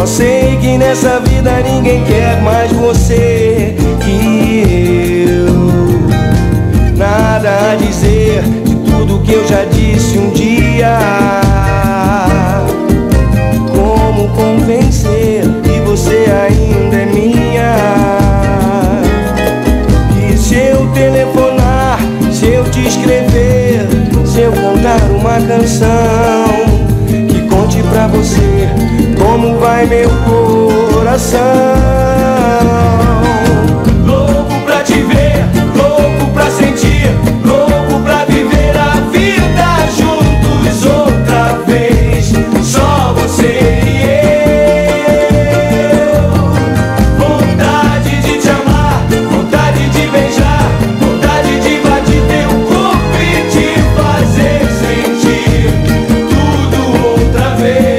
Só sei que nessa vida ninguém quer mais você que eu. Nada a dizer de tudo que eu já disse um dia. Como convencer que você ainda é minha? E se eu telefonar, se eu te escrever, se eu cantar uma canção que conte pra você como vai meu coração? Louco pra te ver, louco pra sentir, louco pra viver a vida juntos outra vez. Só você e eu. Vontade de te amar, vontade de beijar, vontade de invadir teu corpo e te fazer sentir tudo outra vez.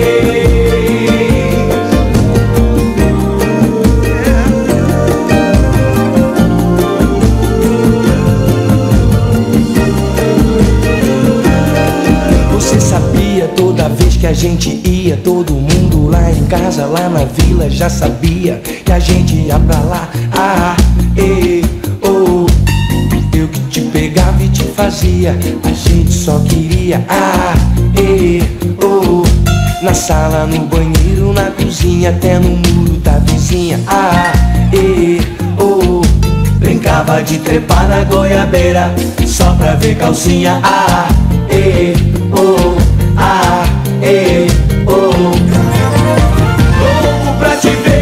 Você sabia toda vez que a gente ia, todo mundo lá em casa, lá na vila já sabia que a gente ia pra lá. Ah, oh, eu que te pegava e te fazia, a gente só queria. Ah, oh, na sala, no banheiro, na cozinha, até no muro da vizinha. Ah, oh, brincava de trepar na goiabeira só pra ver calcinha. Ah, oh, ah, oh. Louco pra te ver,